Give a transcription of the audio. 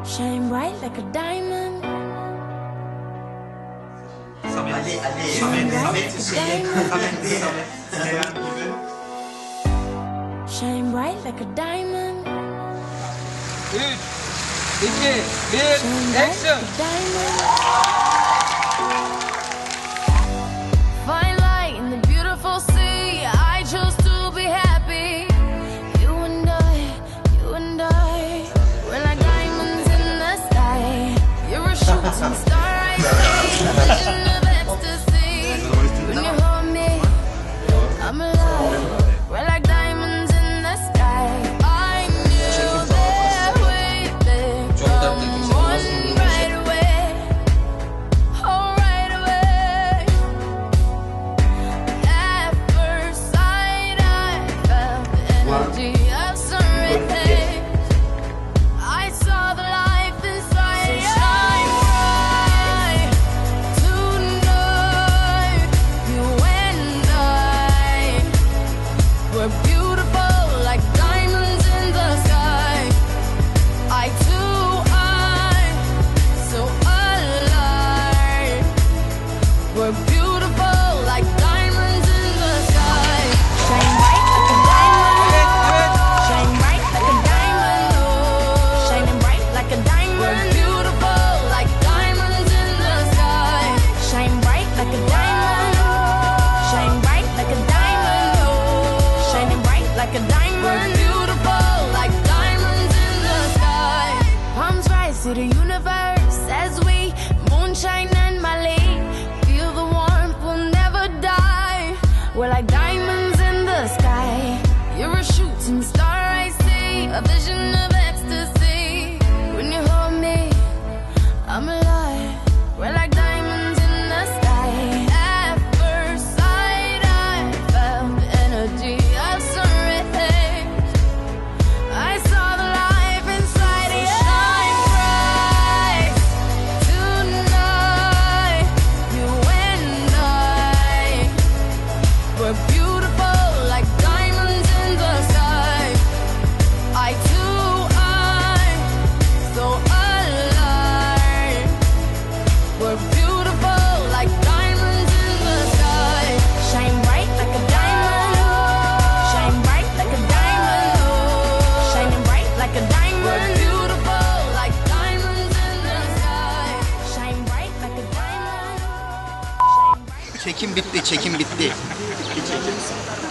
Shine bright like a diamond. Shine bright like a diamond. 3, 2, 1, action. Fine light in the beautiful sea. I chose to be happy. You and I, we're like diamonds in the sky. You're a shooting star, I see. Vision of ecstasy. When you hold me, I'm alive. We're like diamonds in the sky. I knew that we'd become one right away. Oh, right away. At first sight, I felt the energy of something. I saw the life inside you. Shine bright tonight. You and I, we're beautiful like diamonds in the sky. I too, I'm so alive. We're beautiful like diamonds in the sky. Shine bright like a diamond. Shine bright like a diamond. Oh, shining bright like a diamond. We're beautiful like diamonds in the sky. Shine bright like a diamond. Shine bright like a diamond. Oh, shining bright like a diamond. We're beautiful like diamonds in the sky. Palms rise to the universe as we moonshine and Mali. Feel the warmth, we'll never die. We're like diamonds in the sky. You're a shooting star, I see. A vision of ecstasy. When you hold me, I'm alive. We're like diamonds in the sky. At first sight, I felt the energy of something. I saw the life inside you. Shine bright tonight. You and I, we're beautiful like diamonds in the sky. I too, I'm so alive. We're beautiful like diamonds in the sky. Shine bright like a diamond. Shine bright like a diamond. Oh, shining bright like a diamond. We're beautiful like diamonds in the sky. Shine bright like a diamond. Shine bright. Çekim bitti, çekim bitti. Bitti çekim.